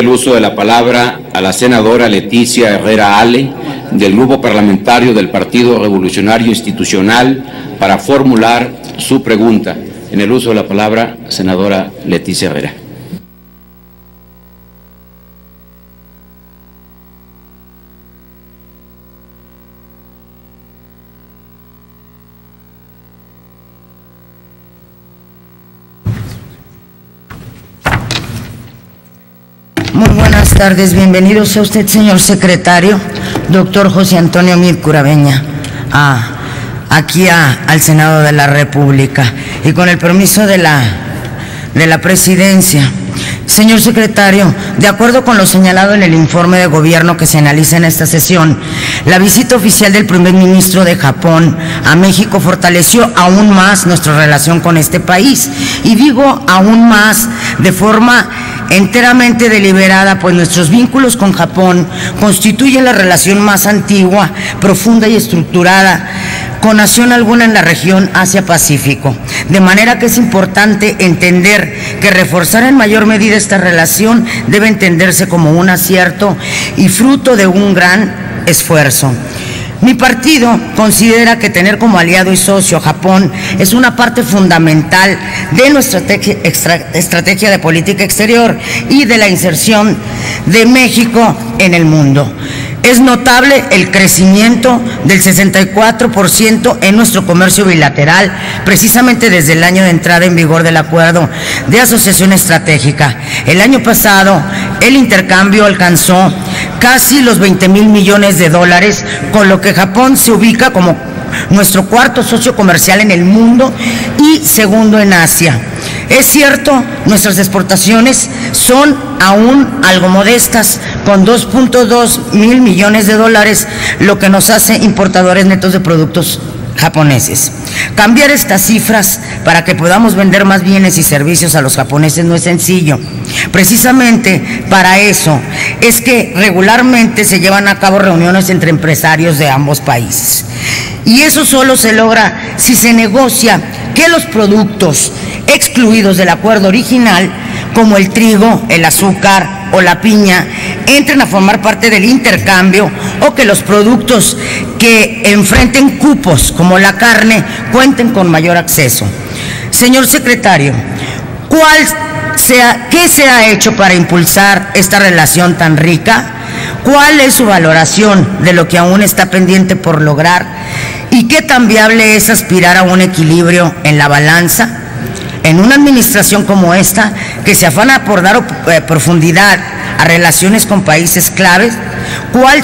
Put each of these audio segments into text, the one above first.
El uso de la palabra a la senadora Leticia Herrera Ale, del Grupo Parlamentario del Partido Revolucionario Institucional, para formular su pregunta. En el uso de la palabra, senadora Leticia Herrera. Muy buenas tardes, bienvenidos a usted, señor secretario, doctor José Antonio Meade Curabeña, aquí al Senado de la República. Y con el permiso de la presidencia. Señor secretario, de acuerdo con lo señalado en el informe de gobierno que se analiza en esta sesión, la visita oficial del primer ministro de Japón a México fortaleció aún más nuestra relación con este país. Y digo aún más de forma enteramente deliberada, pues nuestros vínculos con Japón constituyen la relación más antigua, profunda y estructurada con nación alguna en la región Asia-Pacífico. De manera que es importante entender que reforzar en mayor medida esta relación debe entenderse como un acierto y fruto de un gran esfuerzo. Mi partido considera que tener como aliado y socio a Japón es una parte fundamental de nuestra estrategia de política exterior y de la inserción de México en el mundo. Es notable el crecimiento del 64% en nuestro comercio bilateral, precisamente desde el año de entrada en vigor del Acuerdo de Asociación Estratégica. El año pasado, el intercambio alcanzó casi los 20,000 millones de dólares, con lo que Japón se ubica como nuestro cuarto socio comercial en el mundo y segundo en Asia. Es cierto, nuestras exportaciones son aún algo modestas, con 2.2 mil millones de dólares, lo que nos hace importadores netos de productos japoneses. Cambiar estas cifras para que podamos vender más bienes y servicios a los japoneses no es sencillo. Precisamente para eso es que regularmente se llevan a cabo reuniones entre empresarios de ambos países. Y eso solo se logra si se negocia que los productos excluidos del acuerdo original, como el trigo, el azúcar o la piña, entren a formar parte del intercambio, o que los productos que enfrenten cupos, como la carne, cuenten con mayor acceso. Señor secretario, ¿qué se ha hecho para impulsar esta relación tan rica? ¿Cuál es su valoración de lo que aún está pendiente por lograr? ¿Y qué tan viable es aspirar a un equilibrio en la balanza? En una administración como esta, que se afana por dar profundidad a relaciones con países claves, ¿cuál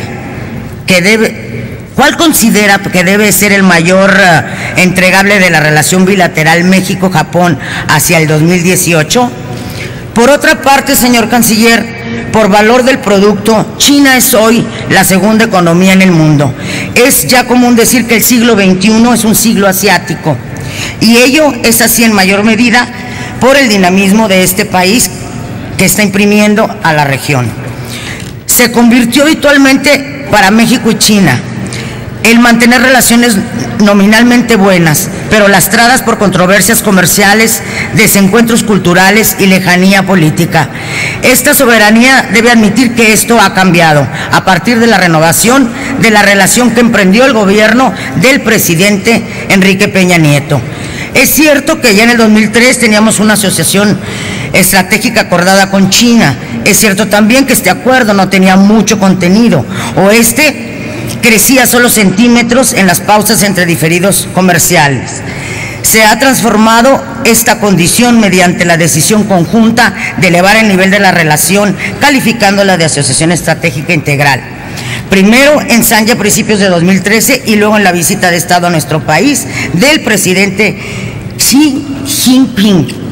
considera que debe ser el mayor entregable de la relación bilateral México-Japón hacia el 2018? Por otra parte, señor canciller, por valor del producto, China es hoy la segunda economía en el mundo. Es ya común decir que el siglo XXI es un siglo asiático, y ello es así en mayor medida por el dinamismo de este país que está imprimiendo a la región. Se convirtió habitualmente para México y China el mantener relaciones nominalmente buenas, pero lastradas por controversias comerciales, desencuentros culturales y lejanía política. Esta soberanía debe admitir que esto ha cambiado a partir de la renovación de la relación que emprendió el gobierno del presidente Enrique Peña Nieto. Es cierto que ya en el 2003 teníamos una asociación estratégica acordada con China. Es cierto también que este acuerdo no tenía mucho contenido, o crecía solo centímetros en las pausas entre diferidos comerciales. Se ha transformado esta condición mediante la decisión conjunta de elevar el nivel de la relación, calificándola de asociación estratégica integral. Primero en Sanya a principios de 2013 y luego en la visita de Estado a nuestro país del presidente Xi Jinping.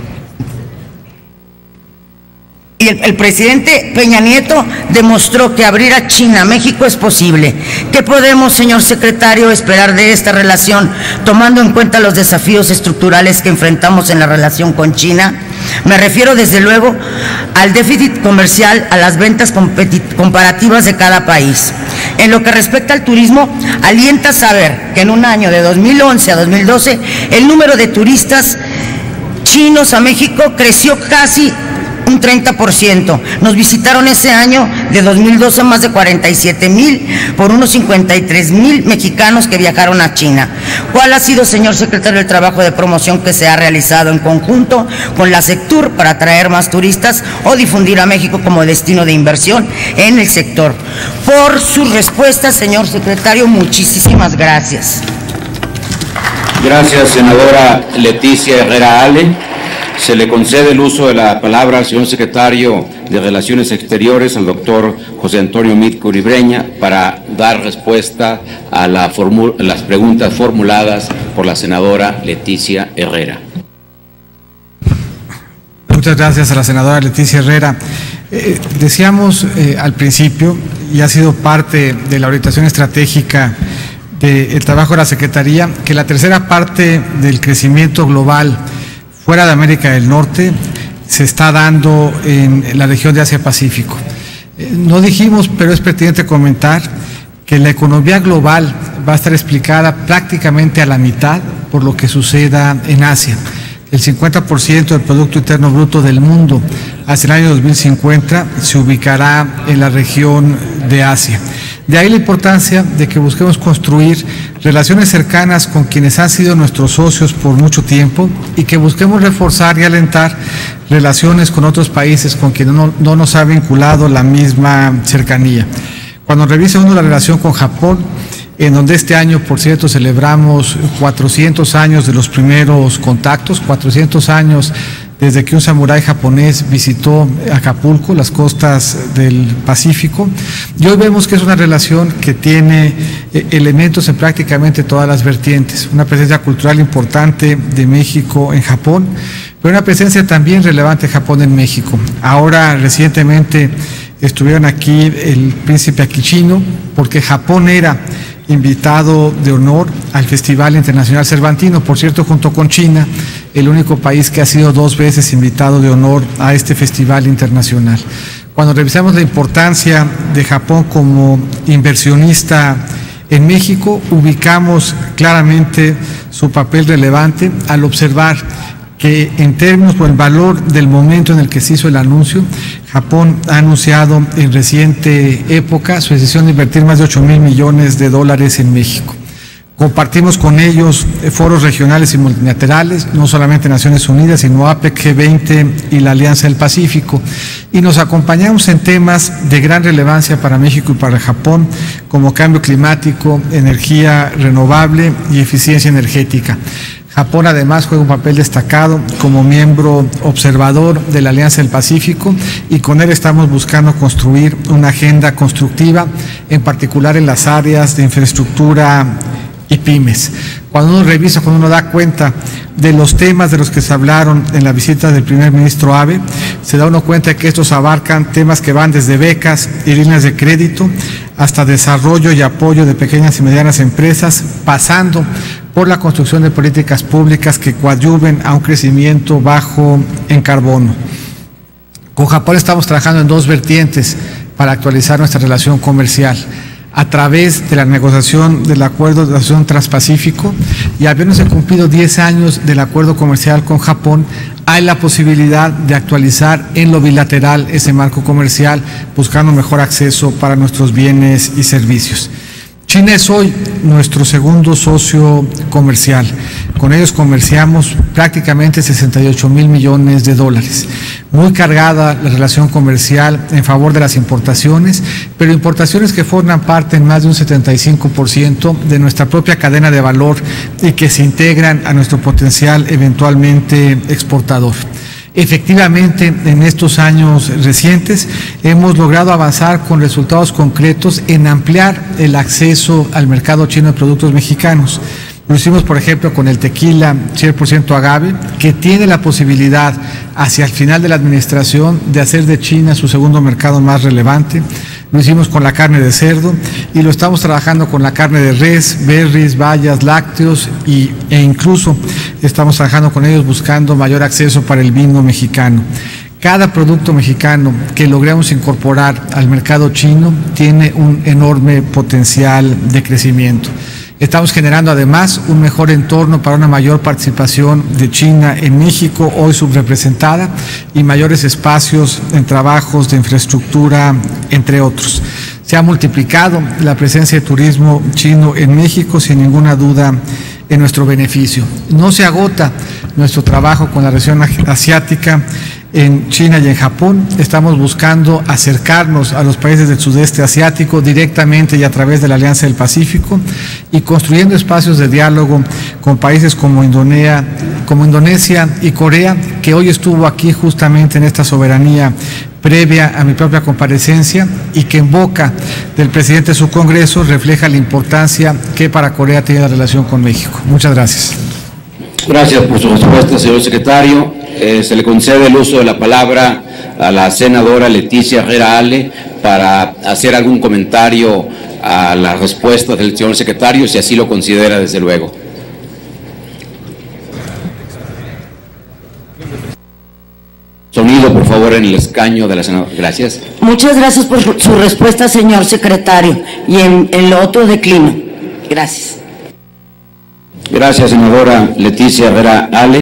Y el presidente Peña Nieto demostró que abrir a China a México es posible. ¿Qué podemos, señor secretario, esperar de esta relación, tomando en cuenta los desafíos estructurales que enfrentamos en la relación con China? Me refiero desde luego al déficit comercial, a las ventas comparativas de cada país. En lo que respecta al turismo, alienta saber que en un año de 2011 a 2012 el número de turistas chinos a México creció casi un 30%. Nos visitaron ese año de 2012 más de 47,000 por unos 53,000 mexicanos que viajaron a China. ¿Cuál ha sido, señor secretario, el trabajo de promoción que se ha realizado en conjunto con la Sectur para atraer más turistas o difundir a México como destino de inversión en el sector? Por su respuesta, señor secretario, muchísimas gracias. Gracias, senadora Leticia Herrera Ale. Se le concede el uso de la palabra al señor secretario de Relaciones Exteriores, al doctor José Antonio Meade Kuribreña, para dar respuesta a las preguntas formuladas por la senadora Leticia Herrera. Muchas gracias a la senadora Leticia Herrera. Decíamos al principio, y ha sido parte de la orientación estratégica del trabajo de la Secretaría, que la tercera parte del crecimiento global fuera de América del Norte se está dando en la región de Asia-Pacífico. No dijimos, pero es pertinente comentar que la economía global va a estar explicada prácticamente a la mitad por lo que suceda en Asia. El 50% del Producto Interno Bruto del mundo hacia el año 2050 se ubicará en la región de Asia. De ahí la importancia de que busquemos construir relaciones cercanas con quienes han sido nuestros socios por mucho tiempo y que busquemos reforzar y alentar relaciones con otros países con quienes no nos ha vinculado la misma cercanía. Cuando revise uno la relación con Japón, en donde este año, por cierto, celebramos 400 años de los primeros contactos, 400 años desde que un samurái japonés visitó Acapulco, las costas del Pacífico, y hoy vemos que es una relación que tiene elementos en prácticamente todas las vertientes, una presencia cultural importante de México en Japón, pero una presencia también relevante de Japón en México. Ahora, recientemente, estuvieron aquí el príncipe Akishino, porque Japón era invitado de honor al Festival Internacional Cervantino, por cierto, junto con China, el único país que ha sido 2 veces invitado de honor a este festival internacional. Cuando revisamos la importancia de Japón como inversionista en México, ubicamos claramente su papel relevante al observar que en términos por el valor del momento en el que se hizo el anuncio, Japón ha anunciado en reciente época su decisión de invertir más de $8,000 millones en México. Compartimos con ellos foros regionales y multilaterales, no solamente Naciones Unidas, sino APEC, G20 y la Alianza del Pacífico, y nos acompañamos en temas de gran relevancia para México y para Japón, como cambio climático, energía renovable y eficiencia energética. Japón además juega un papel destacado como miembro observador de la Alianza del Pacífico y con él estamos buscando construir una agenda constructiva, en particular en las áreas de infraestructura y pymes. Cuando uno revisa, cuando uno da cuenta de los temas de los que se hablaron en la visita del primer ministro Abe, se da uno cuenta de que estos abarcan temas que van desde becas y líneas de crédito hasta desarrollo y apoyo de pequeñas y medianas empresas, pasando por la construcción de políticas públicas que coadyuven a un crecimiento bajo en carbono. Con Japón estamos trabajando en 2 vertientes para actualizar nuestra relación comercial. A través de la negociación del Acuerdo de Asociación Transpacífico y habiéndose cumplido 10 años del acuerdo comercial con Japón, hay la posibilidad de actualizar en lo bilateral ese marco comercial, buscando mejor acceso para nuestros bienes y servicios. China es hoy nuestro segundo socio comercial. Con ellos comerciamos prácticamente $68,000 millones. Muy cargada la relación comercial en favor de las importaciones, pero importaciones que forman parte en más de un 75% de nuestra propia cadena de valor y que se integran a nuestro potencial eventualmente exportador. Efectivamente, en estos años recientes hemos logrado avanzar con resultados concretos en ampliar el acceso al mercado chino de productos mexicanos. Lo hicimos, por ejemplo, con el tequila 100% agave, que tiene la posibilidad hacia el final de la administración de hacer de China su segundo mercado más relevante. Lo hicimos con la carne de cerdo y lo estamos trabajando con la carne de res, berries, bayas, lácteos e incluso estamos trabajando con ellos buscando mayor acceso para el vino mexicano. Cada producto mexicano que logremos incorporar al mercado chino tiene un enorme potencial de crecimiento. Estamos generando además un mejor entorno para una mayor participación de China en México, hoy subrepresentada, y mayores espacios en trabajos de infraestructura, entre otros. Se ha multiplicado la presencia de turismo chino en México, sin ninguna duda, en nuestro beneficio. No se agota nuestro trabajo con la región asiática en China y en Japón. Estamos buscando acercarnos a los países del sudeste asiático directamente y a través de la Alianza del Pacífico, y construyendo espacios de diálogo con países como Indonesia y Corea, que hoy estuvo aquí justamente en esta soberanía previa a mi propia comparecencia, y que en boca del presidente de su Congreso refleja la importancia que para Corea tiene la relación con México. Muchas gracias. Gracias por su respuesta, señor secretario. Se le concede el uso de la palabra a la senadora Leticia Herrera Ale para hacer algún comentario a la respuesta del señor secretario, si así lo considera, desde luego. Sonido, por favor, en el escaño de la senadora. Gracias. Muchas gracias por su respuesta, señor secretario, y en lo otro declino. Gracias. Gracias, senadora Leticia Herrera Ale.